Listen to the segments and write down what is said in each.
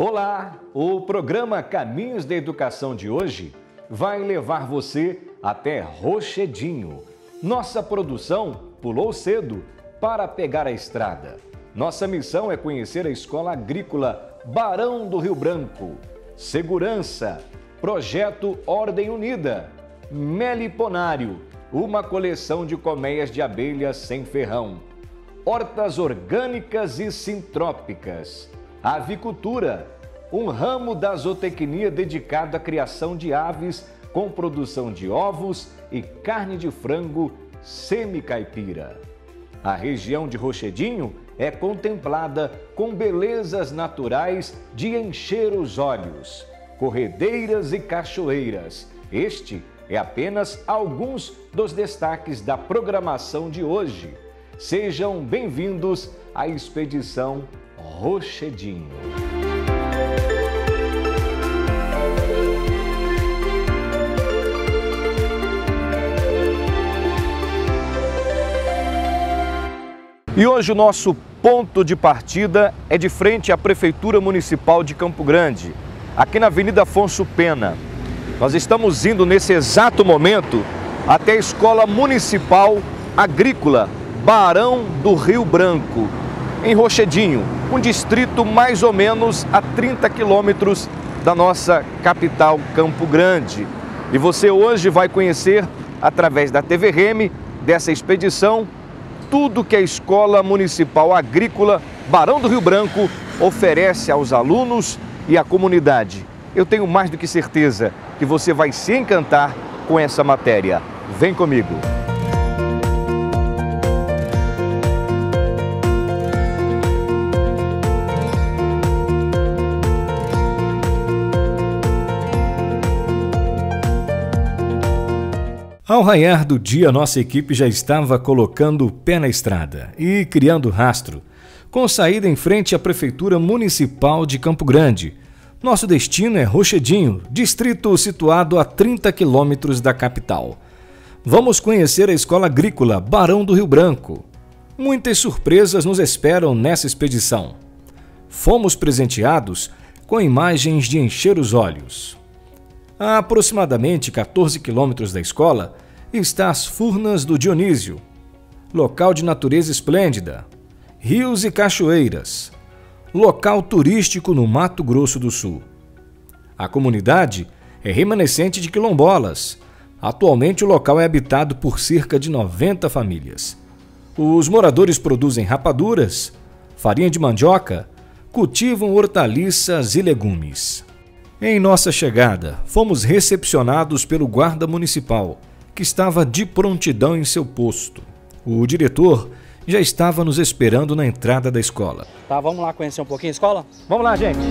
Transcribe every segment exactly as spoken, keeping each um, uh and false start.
Olá! O programa Caminhos da Educação de hoje vai levar você até Rochedinho. Nossa produção pulou cedo para pegar a estrada. Nossa missão é conhecer a Escola Agrícola Barão do Rio Branco. Segurança, Projeto Ordem Unida, Meliponário, uma coleção de colmeias de abelhas sem ferrão, hortas orgânicas e sintrópicas, avicultura, um ramo da zootecnia dedicado à criação de aves com produção de ovos e carne de frango semi-caipira. A região de Rochedinho é contemplada com belezas naturais de encher os olhos, corredeiras e cachoeiras. Este é apenas alguns dos destaques da programação de hoje. Sejam bem-vindos à Expedição Rochedinho. E hoje o nosso ponto de partida é de frente à Prefeitura Municipal de Campo Grande, aqui na Avenida Afonso Pena. Nós estamos indo nesse exato momento até a Escola Municipal Agrícola Barão do Rio Branco, em Rochedinho, um distrito mais ou menos a trinta quilômetros da nossa capital Campo Grande. E você hoje vai conhecer, através da T V Reme, dessa expedição, tudo que a Escola Municipal Agrícola Barão do Rio Branco oferece aos alunos e à comunidade. Eu tenho mais do que certeza que você vai se encantar com essa matéria. Vem comigo! Ao raiar do dia, nossa equipe já estava colocando o pé na estrada e criando rastro, com saída em frente à Prefeitura Municipal de Campo Grande. Nosso destino é Rochedinho, distrito situado a trinta quilômetros da capital. Vamos conhecer a Escola Agrícola Barão do Rio Branco. Muitas surpresas nos esperam nessa expedição. Fomos presenteados com imagens de encher os olhos. A aproximadamente quatorze quilômetros da escola está as Furnas do Dionísio, local de natureza esplêndida, rios e cachoeiras, local turístico no Mato Grosso do Sul. A comunidade é remanescente de quilombolas. Atualmente o local é habitado por cerca de noventa famílias. Os moradores produzem rapaduras, farinha de mandioca, cultivam hortaliças e legumes. Em nossa chegada, fomos recepcionados pelo guarda municipal, que estava de prontidão em seu posto. O diretor já estava nos esperando na entrada da escola. Tá, vamos lá conhecer um pouquinho a escola? Vamos lá, gente!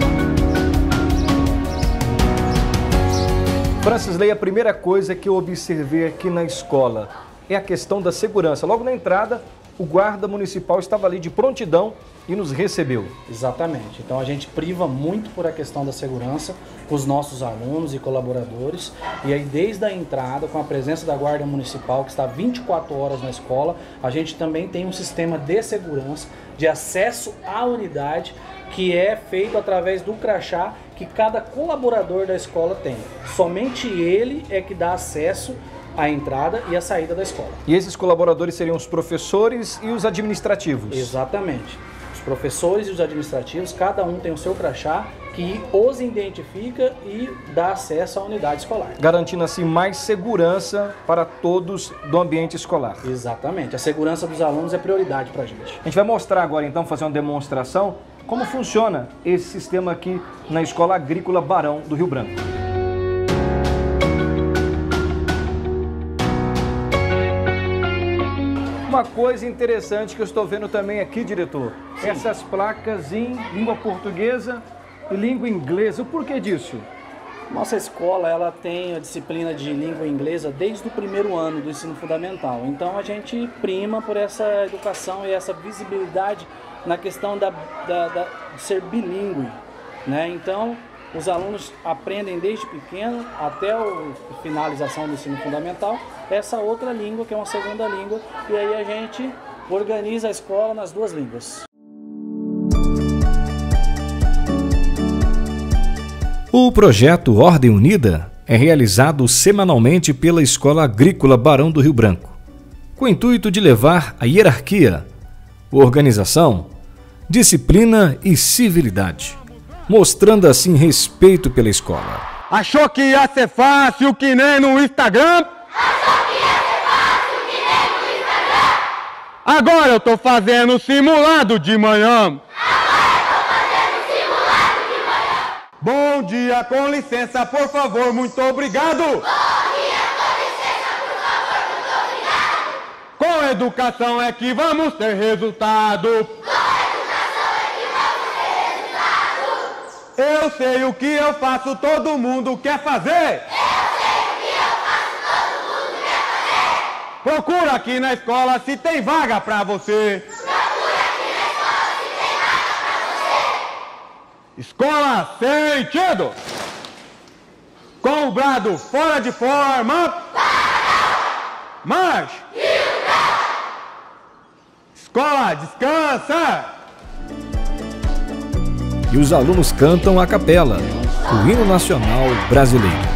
Francisley, a primeira coisa que eu observei aqui na escola é a questão da segurança. Logo na entrada, o guarda municipal estava ali de prontidão e nos recebeu. Exatamente. Então a gente priva muito por a questão da segurança com os nossos alunos e colaboradores. E aí desde a entrada, com a presença da Guarda Municipal, que está vinte e quatro horas na escola, a gente também tem um sistema de segurança, de acesso à unidade, que é feito através do crachá que cada colaborador da escola tem. Somente ele é que dá acesso à entrada e à saída da escola. E esses colaboradores seriam os professores e os administrativos? Exatamente. Os professores e os administrativos, cada um tem o seu crachá que os identifica e dá acesso à unidade escolar. Garantindo assim mais segurança para todos do ambiente escolar. Exatamente. A segurança dos alunos é prioridade para a gente. A gente vai mostrar agora então, fazer uma demonstração, como funciona esse sistema aqui na Escola Agrícola Barão do Rio Branco. Uma coisa interessante que eu estou vendo também aqui, diretor, Sim. essas placas em língua portuguesa e língua inglesa. O porquê disso? Nossa escola ela tem a disciplina de língua inglesa desde o primeiro ano do ensino fundamental. Então a gente prima por essa educação e essa visibilidade na questão da, da, da, de ser bilíngue, né? Então os alunos aprendem desde pequeno até a finalização do ensino fundamental essa outra língua, que é uma segunda língua, e aí a gente organiza a escola nas duas línguas. O projeto Ordem Unida é realizado semanalmente pela Escola Agrícola Barão do Rio Branco, com o intuito de levar a hierarquia, organização, disciplina e civilidade, mostrando assim respeito pela escola. Achou que ia ser fácil que nem no Instagram? Achou que ia ser fácil que nem no Instagram? Agora eu tô fazendo simulado de manhã. Agora eu tô fazendo simulado de manhã. Bom dia, com licença, por favor, muito obrigado. Bom dia, com licença, por favor, muito obrigado. Com educação é que vamos ter resultado. Eu sei o que eu faço, todo mundo quer fazer. Eu sei o que eu faço, todo mundo quer fazer. Procura aqui na escola se tem vaga pra você. Procura aqui na escola se tem vaga pra você. Escola sentido. Com o brado fora de forma. Para! Marche. Escola descansa. E os alunos cantam a capela, o hino nacional brasileiro.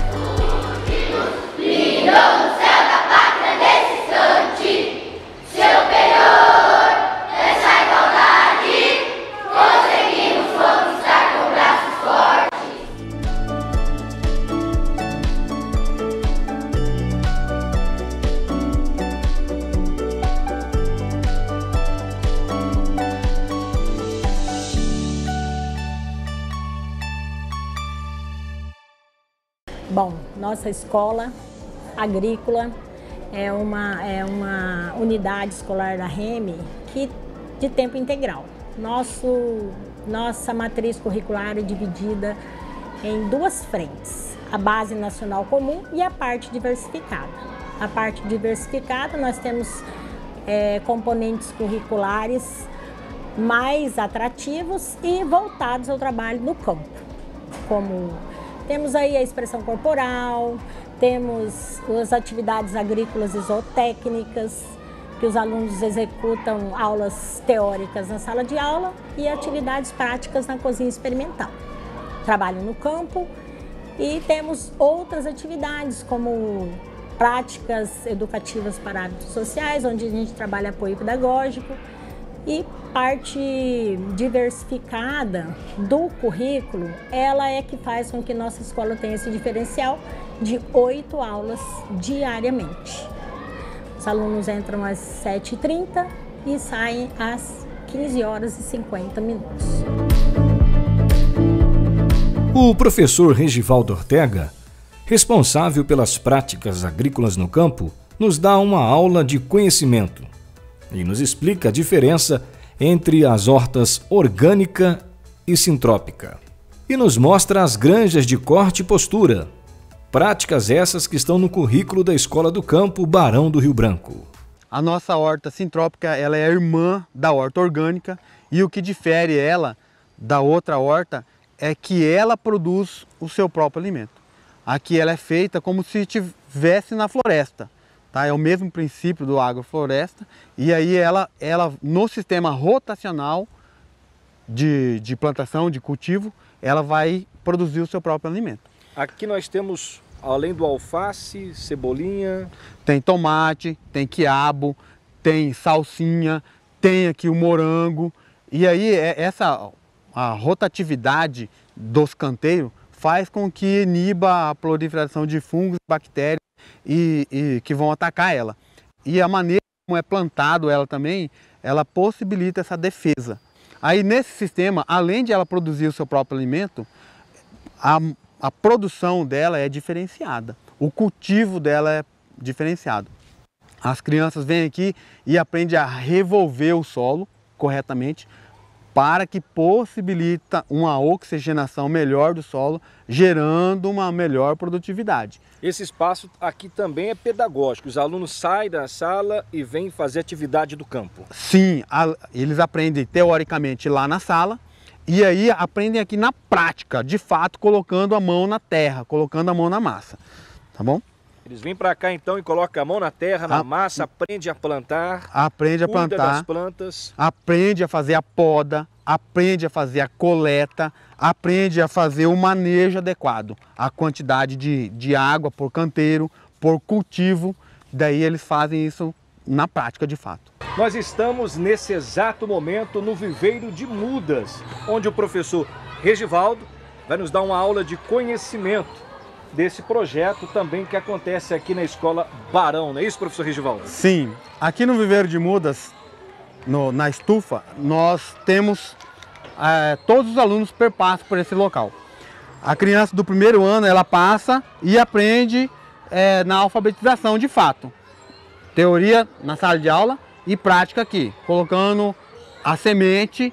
Bom, nossa escola agrícola é uma, é uma unidade escolar da R E M que, de tempo integral. Nosso, nossa matriz curricular é dividida em duas frentes, a base nacional comum e a parte diversificada. A parte diversificada nós temos é, componentes curriculares mais atrativos e voltados ao trabalho no campo, como temos aí a expressão corporal, temos as atividades agrícolas e zootécnicas, que os alunos executam aulas teóricas na sala de aula e atividades práticas na cozinha experimental. Trabalho no campo e temos outras atividades como práticas educativas para hábitos sociais, onde a gente trabalha apoio pedagógico, e parte diversificada do currículo, ela é que faz com que nossa escola tenha esse diferencial de oito aulas diariamente. Os alunos entram às sete e trinta e saem às quinze horas e cinquenta minutos. O professor Regivaldo Ortega, responsável pelas práticas agrícolas no campo, nos dá uma aula de conhecimento e nos explica a diferença entre as hortas orgânica e sintrópica. E nos mostra as granjas de corte e postura, práticas essas que estão no currículo da Escola do Campo Barão do Rio Branco. A nossa horta sintrópica, ela é a irmã da horta orgânica, e o que difere ela da outra horta é que ela produz o seu próprio alimento. Aqui ela é feita como se estivesse na floresta. Tá? É o mesmo princípio do agrofloresta, e aí ela, ela no sistema rotacional de, de plantação, de cultivo, ela vai produzir o seu próprio alimento. Aqui nós temos, além do alface, cebolinha... Tem tomate, tem quiabo, tem salsinha, tem aqui o morango, e aí essa a rotatividade dos canteiros faz com que iniba a proliferação de fungos e bactérias E, e que vão atacar ela. E a maneira como é plantado ela também, ela possibilita essa defesa. Aí nesse sistema, além de ela produzir o seu próprio alimento, a, a produção dela é diferenciada. O cultivo dela é diferenciado. As crianças vêm aqui e aprendem a revolver o solo corretamente, para que possibilita uma oxigenação melhor do solo, gerando uma melhor produtividade. Esse espaço aqui também é pedagógico, os alunos saem da sala e vêm fazer atividade do campo. Sim, a, eles aprendem teoricamente lá na sala, e aí aprendem aqui na prática, de fato, colocando a mão na terra, colocando a mão na massa, tá bom? Eles vêm para cá então e colocam a mão na terra, na a... massa, aprende a plantar. Aprende a cuida plantar. das plantas. Aprende a fazer a poda, aprende a fazer a coleta, aprende a fazer o manejo adequado. A quantidade de, de água por canteiro, por cultivo. Daí eles fazem isso na prática de fato. Nós estamos nesse exato momento no viveiro de mudas, onde o professor Regivaldo vai nos dar uma aula de conhecimento desse projeto também que acontece aqui na Escola Barão, não é isso, professor Regivaldo? Sim, aqui no viveiro de mudas, no, na estufa, nós temos é, todos os alunos perpassam por esse local. A criança do primeiro ano, ela passa e aprende é, na alfabetização de fato. Teoria na sala de aula e prática aqui, colocando a semente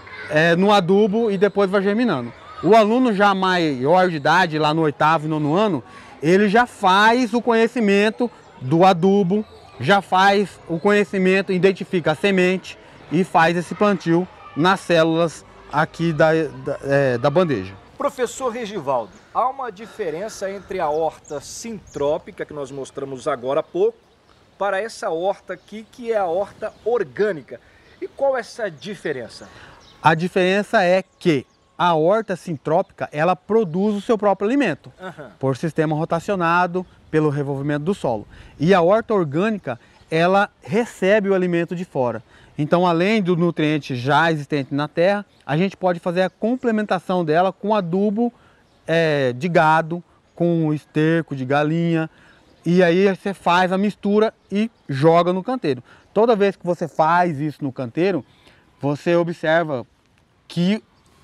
é, no adubo e depois vai germinando. O aluno já maior de idade, lá no oitavo e nono ano, ele já faz o conhecimento do adubo, já faz o conhecimento, identifica a semente e faz esse plantio nas células aqui da, da, é, da bandeja. Professor Regivaldo, há uma diferença entre a horta sintrópica, que nós mostramos agora há pouco, para essa horta aqui, que é a horta orgânica. E qual é essa diferença? A diferença é que a horta sintrópica, ela produz o seu próprio alimento, uhum. por sistema rotacionado, pelo revolvimento do solo. E a horta orgânica, ela recebe o alimento de fora. Então, além do nutriente já existente na terra, a gente pode fazer a complementação dela com adubo é, de gado, com esterco de galinha. E aí você faz a mistura e joga no canteiro. Toda vez que você faz isso no canteiro, você observa que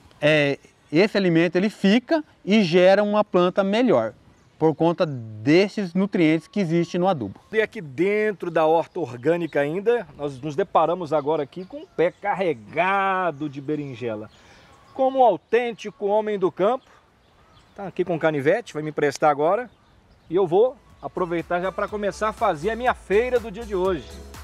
é, esse alimento ele fica e gera uma planta melhor, por conta desses nutrientes que existem no adubo. E aqui dentro da horta orgânica ainda, nós nos deparamos agora aqui com um pé carregado de berinjela. Como um autêntico homem do campo, tá aqui com um canivete, vai me emprestar agora, e eu vou aproveitar já para começar a fazer a minha feira do dia de hoje.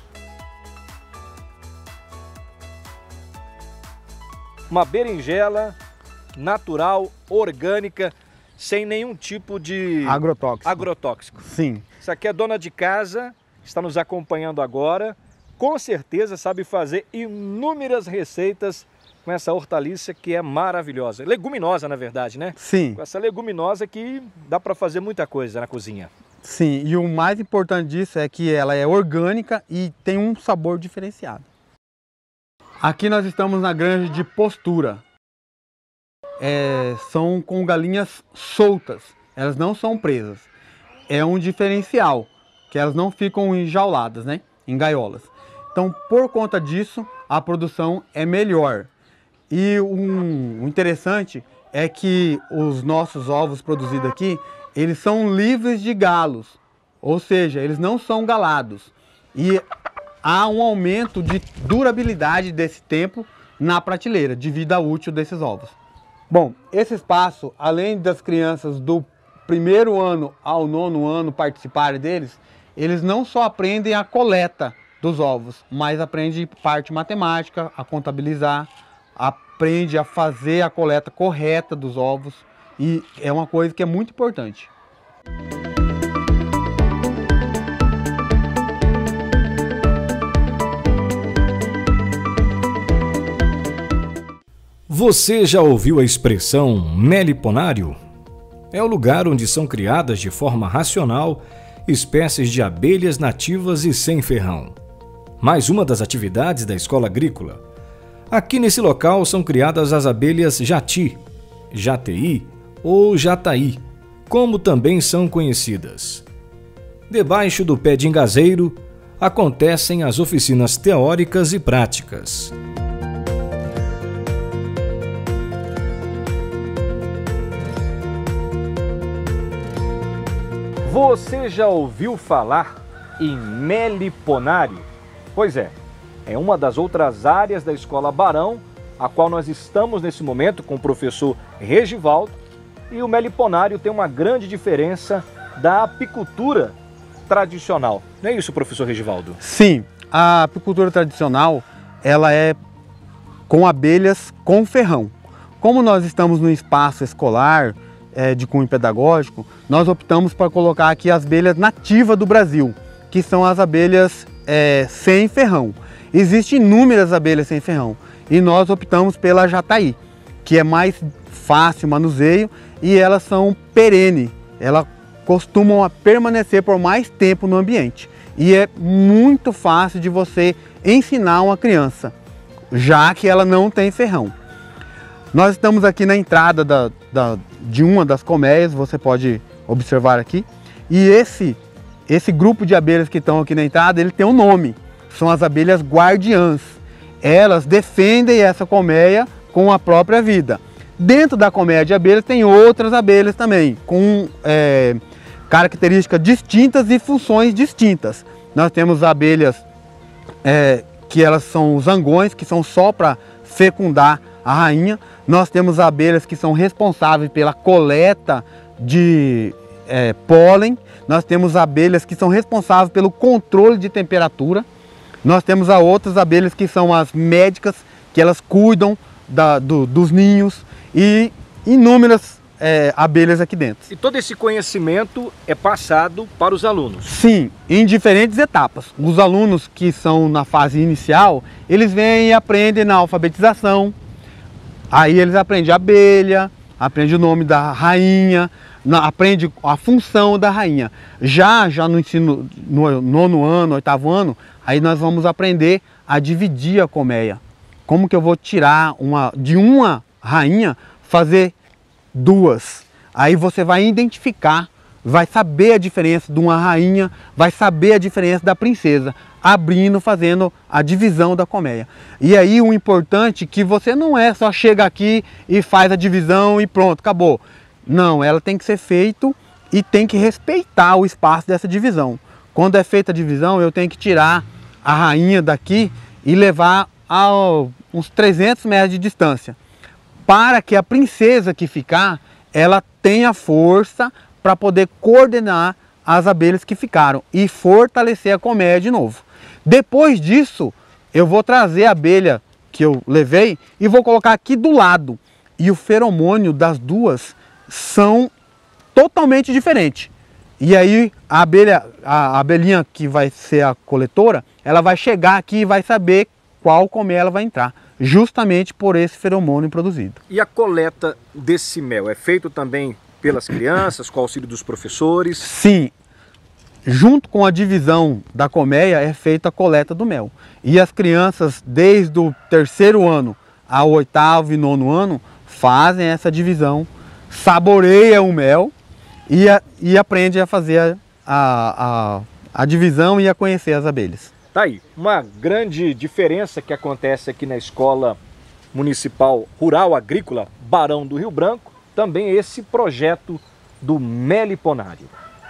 Uma berinjela natural, orgânica, sem nenhum tipo de agrotóxico. agrotóxico. Sim. Isso aqui é dona de casa, está nos acompanhando agora, com certeza sabe fazer inúmeras receitas com essa hortaliça que é maravilhosa. Leguminosa, na verdade, né? Sim. Com essa leguminosa que dá para fazer muita coisa na cozinha. Sim, e o mais importante disso é que ela é orgânica e tem um sabor diferenciado. Aqui nós estamos na granja de postura. É, são com galinhas soltas, elas não são presas. É um diferencial, que elas não ficam enjauladas, né, em gaiolas. Então, por conta disso, a produção é melhor. E um, o interessante é que os nossos ovos produzidos aqui, eles são livres de galos, ou seja, eles não são galados. E há um aumento de durabilidade desse tempo na prateleira, de vida útil desses ovos. Bom, esse espaço, além das crianças do primeiro ano ao nono ano participarem deles, eles não só aprendem a coleta dos ovos, mas aprendem parte matemática, a contabilizar, aprende a fazer a coleta correta dos ovos, e é uma coisa que é muito importante. Você já ouviu a expressão meliponário? É o lugar onde são criadas de forma racional espécies de abelhas nativas e sem ferrão. Mais uma das atividades da escola agrícola. Aqui nesse local são criadas as abelhas jati, jati ou jataí, como também são conhecidas. Debaixo do pé de engazeiro acontecem as oficinas teóricas e práticas. Você já ouviu falar em meliponário? Pois é, é uma das outras áreas da Escola Barão, a qual nós estamos nesse momento com o professor Regivaldo, e o meliponário tem uma grande diferença da apicultura tradicional. Não é isso, professor Regivaldo? Sim, a apicultura tradicional, ela é com abelhas com ferrão. Como nós estamos no espaço escolar, é, de cunho pedagógico, nós optamos por colocar aqui as abelhas nativas do Brasil, que são as abelhas é, sem ferrão. Existem inúmeras abelhas sem ferrão e nós optamos pela jataí, que é mais fácil manuseio e elas são perene, elas costumam permanecer por mais tempo no ambiente e é muito fácil de você ensinar uma criança, já que ela não tem ferrão. Nós estamos aqui na entrada da, da, de uma das colmeias, você pode observar aqui, e esse, esse grupo de abelhas que estão aqui na entrada, ele tem um nome, são as abelhas guardiãs. Elas defendem essa colmeia com a própria vida. Dentro da colmeia de abelhas tem outras abelhas também, com é, características distintas e funções distintas. Nós temos abelhas é, que elas são os zangões, que são só para fecundar a rainha. Nós temos abelhas que são responsáveis pela coleta de é, pólen. Nós temos abelhas que são responsáveis pelo controle de temperatura. Nós temos a outras abelhas que são as médicas, que elas cuidam da, do, dos ninhos e inúmeras é, abelhas aqui dentro. E todo esse conhecimento é passado para os alunos? Sim, em diferentes etapas. Os alunos que são na fase inicial, eles vêm e aprendem na alfabetização. Aí eles aprendem a abelha, aprendem o nome da rainha, aprende a função da rainha. Já, já no ensino, no nono ano, oitavo ano, aí nós vamos aprender a dividir a colmeia. Como que eu vou tirar uma, de uma rainha, fazer duas. Aí você vai identificar, vai saber a diferença de uma rainha, vai saber a diferença da princesa, abrindo, fazendo a divisão da colmeia. E aí o importante é que você não é só chega aqui e faz a divisão e pronto, acabou. Não, ela tem que ser feita e tem que respeitar o espaço dessa divisão. Quando é feita a divisão, eu tenho que tirar a rainha daqui e levar a uns trezentos metros de distância, para que a princesa que ficar, ela tenha força para poder coordenar as abelhas que ficaram e fortalecer a colmeia de novo. Depois disso, eu vou trazer a abelha que eu levei e vou colocar aqui do lado. E o feromônio das duas são totalmente diferentes. E aí a abelha, a abelhinha que vai ser a coletora, ela vai chegar aqui e vai saber qual colmeia ela vai entrar, justamente por esse feromônio produzido. E a coleta desse mel é feito também pelas crianças, com o auxílio dos professores? Sim, junto com a divisão da colmeia é feita a coleta do mel. E as crianças, desde o terceiro ano ao oitavo e nono ano, fazem essa divisão, saboreiam o mel e, a, e aprendem a fazer a, a, a divisão e a conhecer as abelhas. Tá aí, uma grande diferença que acontece aqui na Escola Municipal Rural Agrícola Barão do Rio Branco, também esse projeto do meliponário.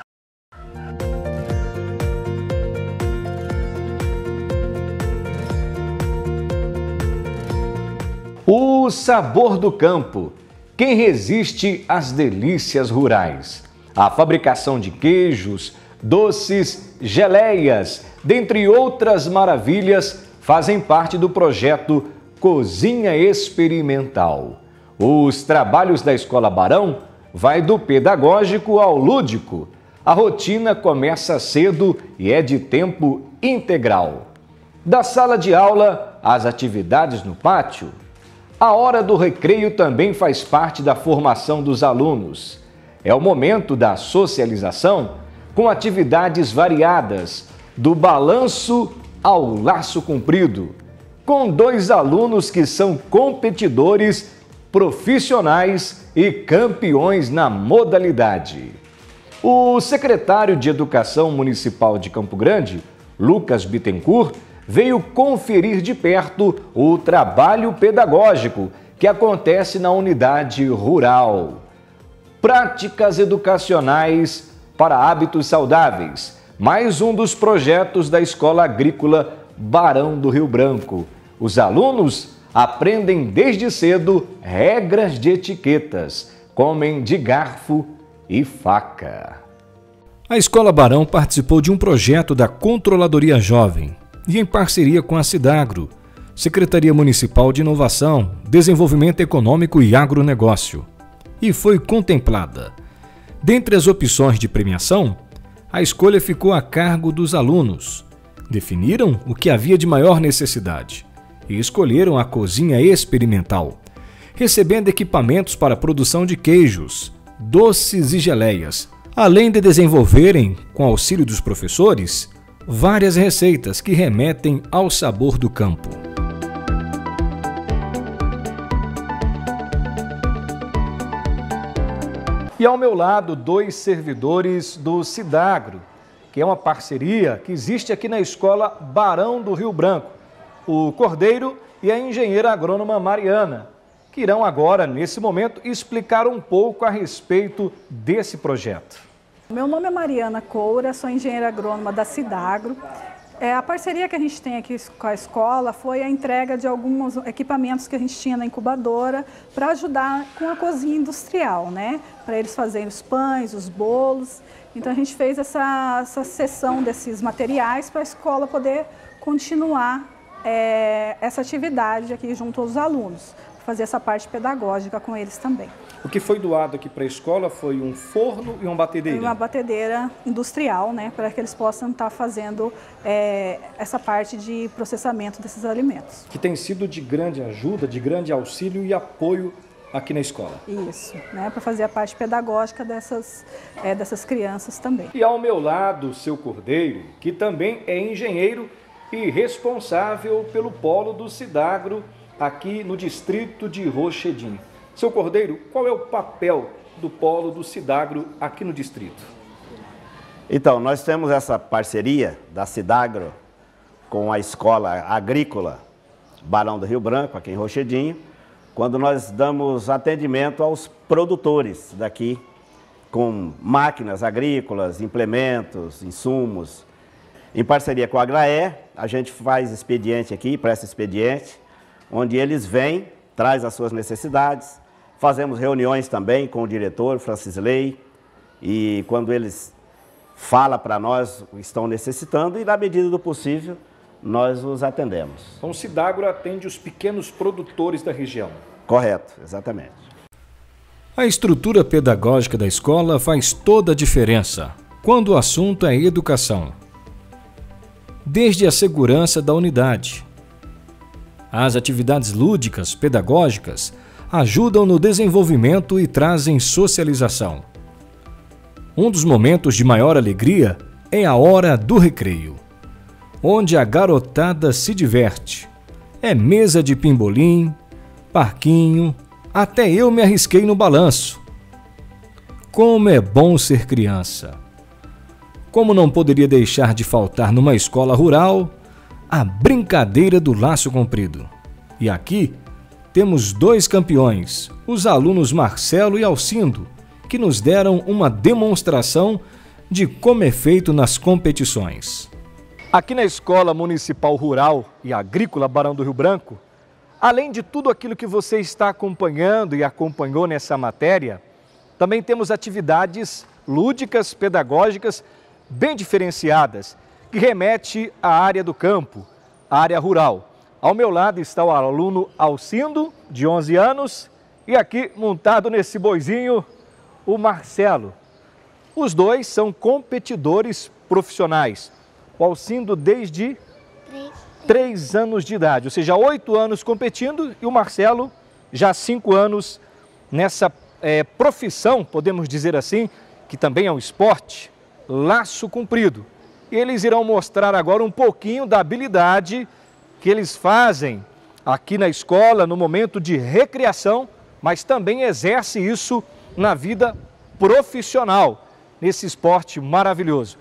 O sabor do campo. Quem resiste às delícias rurais? A fabricação de queijos, doces, geleias, dentre outras maravilhas, fazem parte do projeto Cozinha Experimental. Os trabalhos da Escola Barão vai do pedagógico ao lúdico. A rotina começa cedo e é de tempo integral. Da sala de aula às atividades no pátio, a hora do recreio também faz parte da formação dos alunos. É o momento da socialização com atividades variadas, do balanço ao laço comprido, com dois alunos que são competidores, profissionais e campeões na modalidade. O secretário de Educação Municipal de Campo Grande, Lucas Bittencourt, veio conferir de perto o trabalho pedagógico que acontece na unidade rural. Práticas educacionais para hábitos saudáveis, mais um dos projetos da Escola Agrícola Barão do Rio Branco. Os alunos aprendem desde cedo regras de etiquetas, comem de garfo e faca. A Escola Barão participou de um projeto da Controladoria Jovem e em parceria com a Cidagro, Secretaria Municipal de Inovação, Desenvolvimento Econômico e Agronegócio. e foi contemplada. Dentre as opções de premiação, a escolha ficou a cargo dos alunos. Definiram o que havia de maior necessidade e escolheram a cozinha experimental, recebendo equipamentos para a produção de queijos, doces e geleias, além de desenvolverem, com auxílio dos professores, várias receitas que remetem ao sabor do campo. E ao meu lado, dois servidores do Cidagro, que é uma parceria que existe aqui na Escola Barão do Rio Branco, o Cordeiro e a engenheira agrônoma Mariana, que irão agora, nesse momento, explicar um pouco a respeito desse projeto. Meu nome é Mariana Coura, sou engenheira agrônoma da Cidagro. É, a parceria que a gente tem aqui com a escola foi a entrega de alguns equipamentos que a gente tinha na incubadora para ajudar com a cozinha industrial, né? Para eles fazerem os pães, os bolos. Então a gente fez essa, essa sessão desses materiais para a escola poder continuar é, essa atividade aqui junto aos alunos, fazer essa parte pedagógica com eles também. O que foi doado aqui para a escola foi um forno e uma batedeira? Uma batedeira industrial, né, para que eles possam estar fazendo é, essa parte de processamento desses alimentos. Que tem sido de grande ajuda, de grande auxílio e apoio aqui na escola. Isso, né, para fazer a parte pedagógica dessas, é, dessas crianças também. E ao meu lado, o seu Cordeiro, que também é engenheiro e responsável pelo polo do Cidagro aqui no distrito de Rochedim. Seu Cordeiro, qual é o papel do polo do Cidagro aqui no distrito? Então, nós temos essa parceria da Cidagro com a Escola Agrícola Barão do Rio Branco, aqui em Rochedim, quando nós damos atendimento aos produtores daqui, com máquinas agrícolas, implementos, insumos. Em parceria com a Agraé, a gente faz expediente aqui, presta expediente, onde eles vêm, traz as suas necessidades. Fazemos reuniões também com o diretor, Francisley, e quando eles falam para nós o que estão necessitando, e na medida do possível, nós os atendemos. Então o Cidagro atende os pequenos produtores da região? Correto, exatamente. A estrutura pedagógica da escola faz toda a diferença quando o assunto é educação. Desde a segurança da unidade, as atividades lúdicas, pedagógicas, ajudam no desenvolvimento e trazem socialização. Um dos momentos de maior alegria é a hora do recreio, onde a garotada se diverte. É mesa de pimbolim, parquinho, até eu me arrisquei no balanço. Como é bom ser criança! Como não poderia deixar de faltar numa escola rural, a brincadeira do laço comprido. E aqui temos dois campeões, os alunos Marcelo e Alcindo, que nos deram uma demonstração de como é feito nas competições. Aqui na Escola Municipal Rural e Agrícola Barão do Rio Branco, além de tudo aquilo que você está acompanhando e acompanhou nessa matéria, também temos atividades lúdicas, pedagógicas, bem diferenciadas, que remete à área do campo, à área rural. Ao meu lado está o aluno Alcindo, de onze anos, e aqui, montado nesse boizinho, o Marcelo. Os dois são competidores profissionais. O Alcindo desde três anos de idade, ou seja, oito anos competindo, e o Marcelo já cinco anos nessa é, profissão, podemos dizer assim, que também é um esporte, laço comprido. E eles irão mostrar agora um pouquinho da habilidade que eles fazem aqui na escola no momento de recreação, mas também exerce isso na vida profissional, nesse esporte maravilhoso.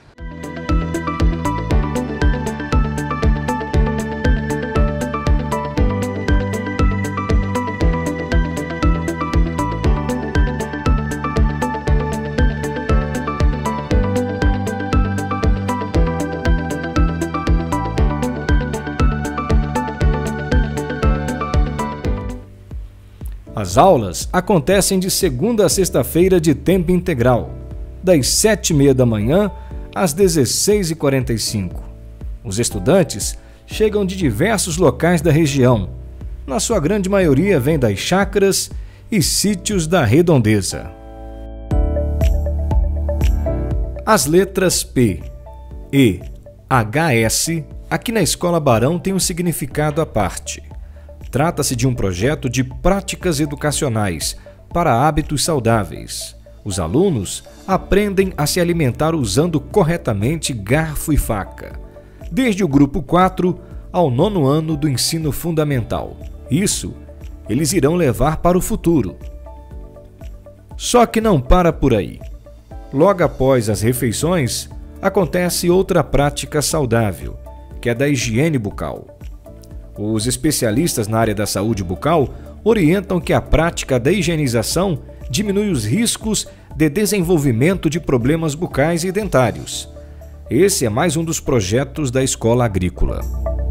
As aulas acontecem de segunda a sexta-feira de tempo integral, das sete e meia da manhã às dezesseis e quarenta e cinco. Os estudantes chegam de diversos locais da região. Na sua grande maioria vêm das chácaras e sítios da redondeza. As letras P, E, H S aqui na Escola Barão têm um significado à parte. Trata-se de um projeto de práticas educacionais para hábitos saudáveis. Os alunos aprendem a se alimentar usando corretamente garfo e faca, desde o grupo quatro ao nono ano do ensino fundamental. Isso eles irão levar para o futuro. Só que não para por aí. Logo após as refeições, acontece outra prática saudável, que é da higiene bucal. Os especialistas na área da saúde bucal orientam que a prática da higienização diminui os riscos de desenvolvimento de problemas bucais e dentários. Esse é mais um dos projetos da Escola Agrícola.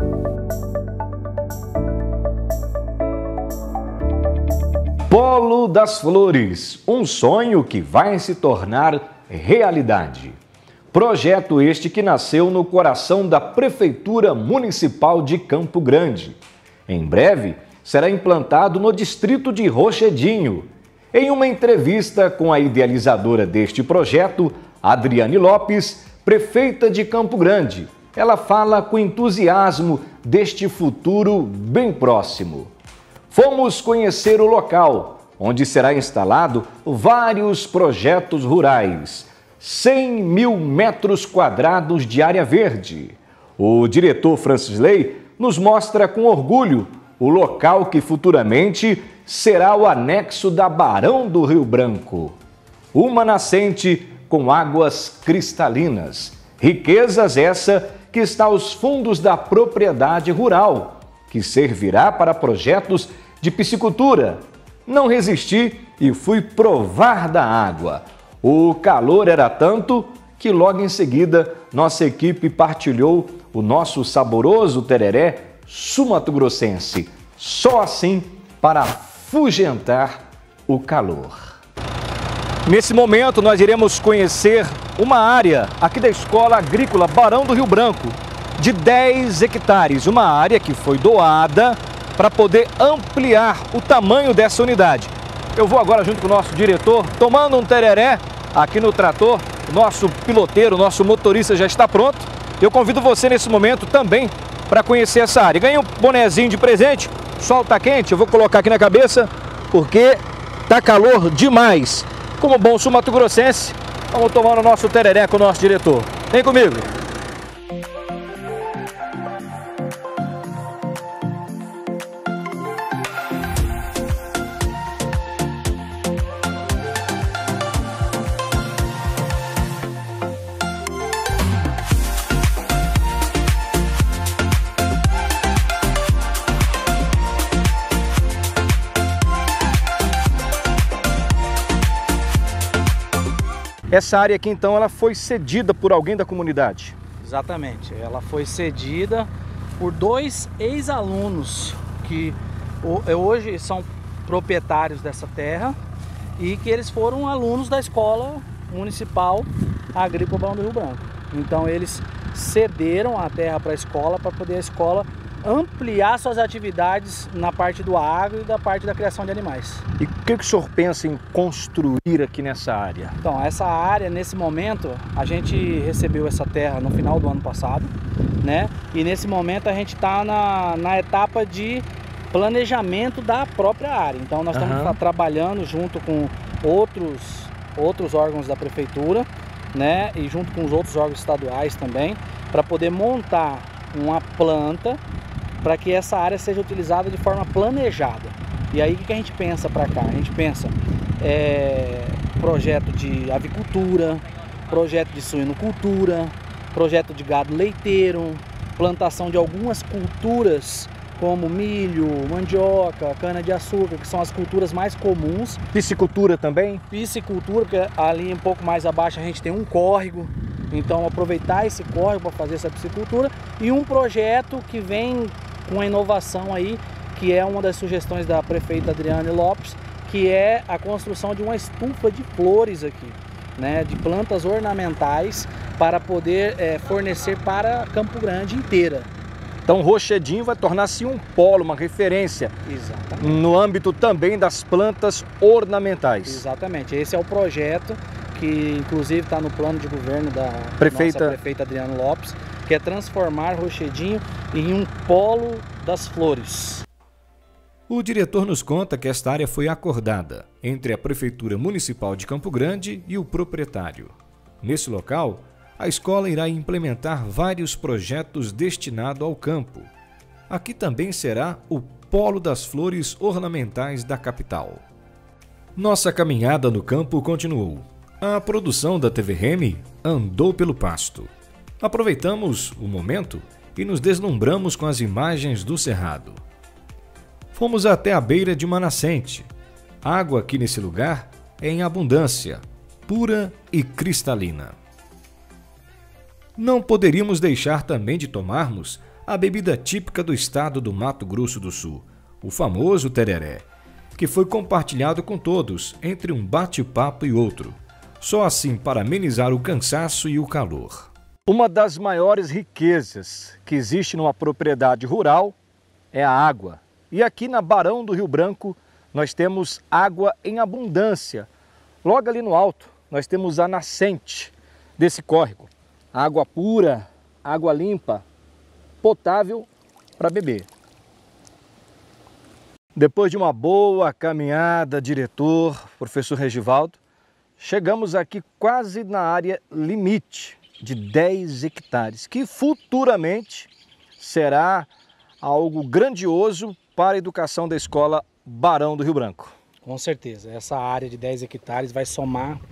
Polo das Flores, um sonho que vai se tornar realidade. Projeto este que nasceu no coração da Prefeitura Municipal de Campo Grande. Em breve, será implantado no distrito de Rochedinho. Em uma entrevista com a idealizadora deste projeto, Adriane Lopes, prefeita de Campo Grande, ela fala com entusiasmo deste futuro bem próximo. Fomos conhecer o local, onde será instalado vários projetos rurais, cem mil metros quadrados de área verde. O diretor Francisley nos mostra com orgulho o local que futuramente será o anexo da Barão do Rio Branco. Uma nascente com águas cristalinas. Riquezas essa que está aos fundos da propriedade rural, que servirá para projetos de piscicultura. Não resisti e fui provar da água. O calor era tanto que logo em seguida nossa equipe partilhou o nosso saboroso tereré sul-mato-grossense. Só assim para afugentar o calor. Nesse momento nós iremos conhecer uma área aqui da Escola Agrícola Barão do Rio Branco, de dez hectares, uma área que foi doada para poder ampliar o tamanho dessa unidade. Eu vou agora junto com o nosso diretor, tomando um tereré aqui no trator. Nosso piloteiro, nosso motorista já está pronto. Eu convido você nesse momento também para conhecer essa área. Ganhei um bonezinho de presente, o sol está quente, eu vou colocar aqui na cabeça porque tá calor demais. Como bom sul-mato-grossense, vamos tomar o nosso tereré com o nosso diretor. Vem comigo. Essa área aqui, então, ela foi cedida por alguém da comunidade? Exatamente. Ela foi cedida por dois ex-alunos que hoje são proprietários dessa terra e que eles foram alunos da Escola Municipal Agrícola Barão do Rio Branco. Então, eles cederam a terra para a escola, para poder a escola ampliar suas atividades na parte do agro e da parte da criação de animais. E o que, que o senhor pensa em construir aqui nessa área? Então, essa área, nesse momento, a gente recebeu essa terra no final do ano passado, né? E nesse momento a gente está na, na etapa de planejamento da própria área. Então, nós estamos uhum. trabalhando junto com outros, outros órgãos da prefeitura, né? E junto com os outros órgãos estaduais também, para poder montar uma planta para que essa área seja utilizada de forma planejada. E aí o que a gente pensa para cá? A gente pensa é, projeto de avicultura, projeto de suinocultura, projeto de gado leiteiro, plantação de algumas culturas como milho, mandioca, cana-de-açúcar, que são as culturas mais comuns. Piscicultura também? Piscicultura, porque ali um pouco mais abaixo a gente tem um córrego. Então aproveitar esse córrego para fazer essa piscicultura e um projeto que vem com a inovação aí, que é uma das sugestões da prefeita Adriane Lopes, que é a construção de uma estufa de flores aqui, né, de plantas ornamentais para poder é, fornecer para Campo Grande inteira. Então Rochedinho vai tornar-se um polo, uma referência. Exatamente. No âmbito também das plantas ornamentais. Exatamente. Esse é o projeto que inclusive está no plano de governo da prefeita... nossa prefeita Adriana Lopes, que é transformar Rochedinho em um polo das flores. O diretor nos conta que esta área foi acordada entre a Prefeitura Municipal de Campo Grande e o proprietário. Nesse local, a escola irá implementar vários projetos destinados ao campo. Aqui também será o polo das flores ornamentais da capital. Nossa caminhada no campo continuou. A produção da T V Remy andou pelo pasto. Aproveitamos o momento e nos deslumbramos com as imagens do cerrado. Fomos até a beira de uma nascente. A água aqui nesse lugar é em abundância, pura e cristalina. Não poderíamos deixar também de tomarmos a bebida típica do estado do Mato Grosso do Sul, o famoso tereré, que foi compartilhado com todos entre um bate-papo e outro, só assim para amenizar o cansaço e o calor. Uma das maiores riquezas que existe numa propriedade rural é a água. E aqui na Barão do Rio Branco nós temos água em abundância. Logo ali no alto nós temos a nascente desse córrego. Água pura, água limpa, potável para beber. Depois de uma boa caminhada, diretor, professor Regivaldo, chegamos aqui quase na área limite de dez hectares, que futuramente será algo grandioso para a educação da escola Barão do Rio Branco. Com certeza, essa área de dez hectares vai somar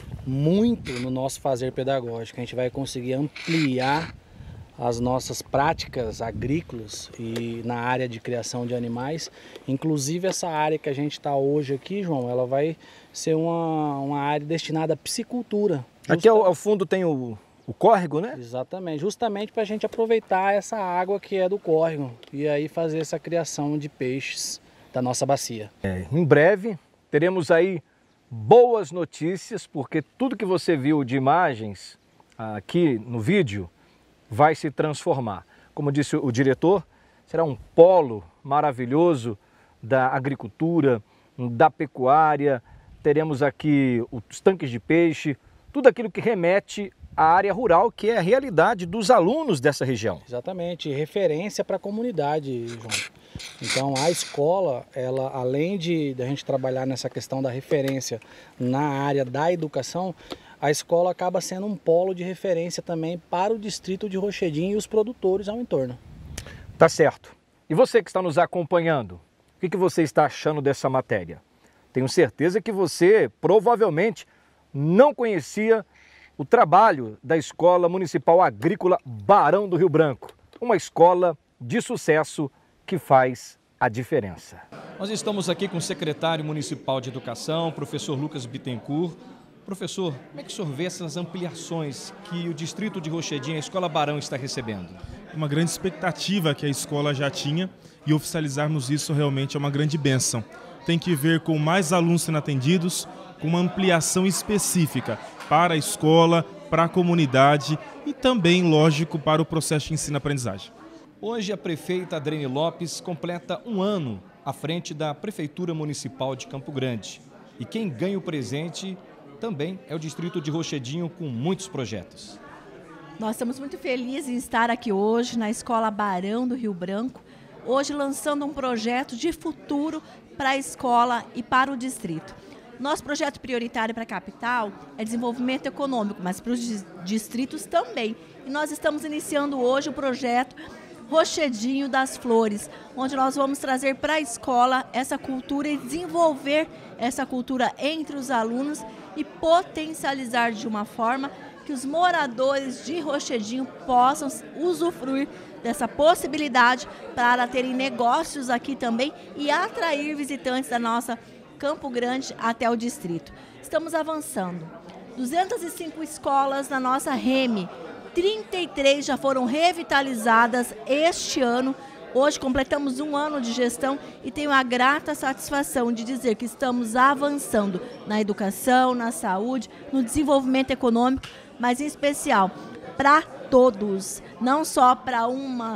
muito no nosso fazer pedagógico. A gente vai conseguir ampliar as nossas práticas agrícolas e na área de criação de animais. Inclusive essa área que a gente está hoje aqui, João, ela vai ser uma, uma área destinada à piscicultura. Justa... Aqui ao, ao fundo tem o, o córrego, né? Exatamente, justamente para a gente aproveitar essa água que é do córrego e aí fazer essa criação de peixes da nossa bacia. É, em breve teremos aí boas notícias, porque tudo que você viu de imagens aqui no vídeo vai se transformar. Como disse o diretor, será um polo maravilhoso da agricultura, da pecuária. Teremos aqui os tanques de peixe, tudo aquilo que remete à área rural, que é a realidade dos alunos dessa região. Exatamente, referência para a comunidade, João. Então a escola, ela, além de, de a gente trabalhar nessa questão da referência na área da educação, a escola acaba sendo um polo de referência também para o distrito de Rochedinho e os produtores ao entorno. Tá certo. E você que está nos acompanhando, o que, que você está achando dessa matéria? Tenho certeza que você provavelmente não conhecia o trabalho da Escola Municipal Agrícola Barão do Rio Branco, uma escola de sucesso que faz a diferença. Nós estamos aqui com o secretário municipal de educação, professor Lucas Bittencourt. Professor, como é que o senhor vê essas ampliações que o distrito de Rochedinho, a Escola Barão, está recebendo? Uma grande expectativa que a escola já tinha e oficializarmos isso realmente é uma grande bênção. Tem que ver com mais alunos sendo atendidos, com uma ampliação específica para a escola, para a comunidade e também, lógico, para o processo de ensino-aprendizagem. Hoje a prefeita Adriane Lopes completa um ano à frente da Prefeitura Municipal de Campo Grande. E quem ganha o presente também é o distrito de Rochedinho, com muitos projetos. Nós estamos muito felizes em estar aqui hoje na Escola Barão do Rio Branco, hoje lançando um projeto de futuro para a escola e para o distrito. Nosso projeto prioritário para a capital é desenvolvimento econômico, mas para os distritos também. E nós estamos iniciando hoje o projeto Rochedinho das Flores, onde nós vamos trazer para a escola essa cultura e desenvolver essa cultura entre os alunos e potencializar de uma forma que os moradores de Rochedinho possam usufruir dessa possibilidade para terem negócios aqui também e atrair visitantes da nossa Campo Grande até o distrito. Estamos avançando. duzentas e cinco escolas na nossa Remy, trinta e três já foram revitalizadas este ano. Hoje completamos um ano de gestão e tenho a grata satisfação de dizer que estamos avançando na educação, na saúde, no desenvolvimento econômico, mas em especial para todos, não só para uma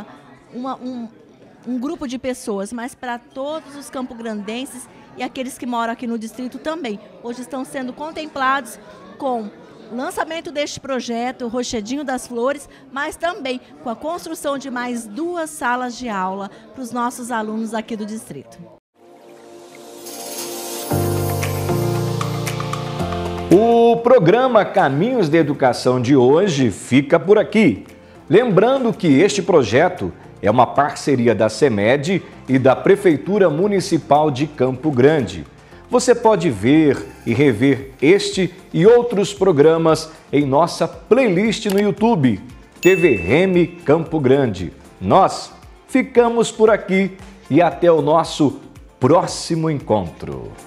uma, um, um grupo de pessoas, mas para todos os campograndenses e aqueles que moram aqui no distrito também. Hoje estão sendo contemplados com o lançamento deste projeto, Rochedinho das Flores, mas também com a construção de mais duas salas de aula para os nossos alunos aqui do distrito. O programa Caminhos da Educação de hoje fica por aqui. Lembrando que este projeto é uma parceria da CEMED e da Prefeitura Municipal de Campo Grande. Você pode ver e rever este e outros programas em nossa playlist no YouTube, T V Reme Campo Grande. Nós ficamos por aqui e até o nosso próximo encontro.